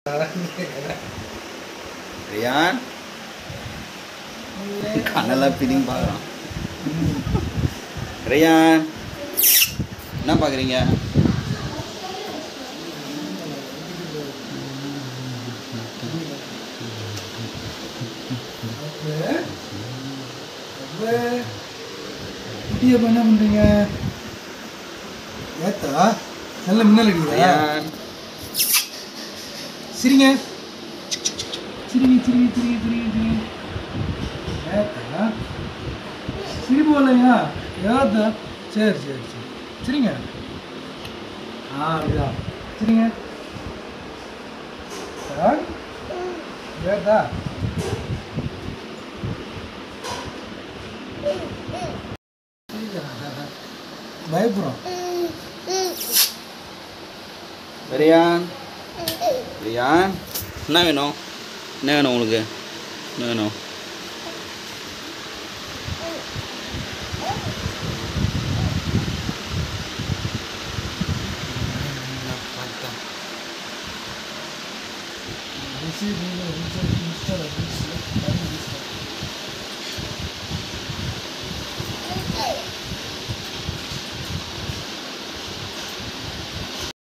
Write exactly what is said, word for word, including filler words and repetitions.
Ryan கண்ணெல்லாம் பிடிங்க பார்க்குறான். ரியான் என்ன பார்க்குறீங்க? குட்டியப்ப என்ன பண்ணுறீங்க? ஏத்தா நல்ல மின்னல் அடிக்கிறா. சிரிங்க சிரிங்க சிரிங்க சிரிங்க சிரிங்க சிரிங்க. ஏத்தா சிரிப்பு வரலையா? ஏத்தா சரி சரி சரி சரிங்க. ஆ அப்படிதான் சரிங்க. ஏத்தா பயப்படுறோம். ரியான் ரியான் என்ன வேணும்? என்ன வேணும் உங்களுக்கு? என்ன வேணும்? பார்த்தா